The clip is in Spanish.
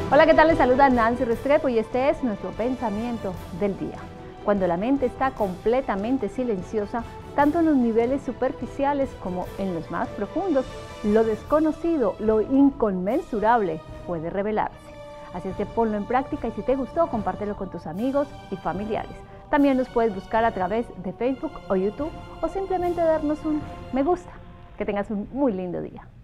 Hola, ¿qué tal? Les saluda Nancy Restrepo y este es nuestro pensamiento del día. Cuando la mente está completamente silenciosa, tanto en los niveles superficiales como en los más profundos, lo desconocido, lo inconmensurable puede revelarse. Así es que ponlo en práctica y si te gustó, compártelo con tus amigos y familiares. También nos puedes buscar a través de Facebook o YouTube o simplemente darnos un me gusta. Que tengas un muy lindo día.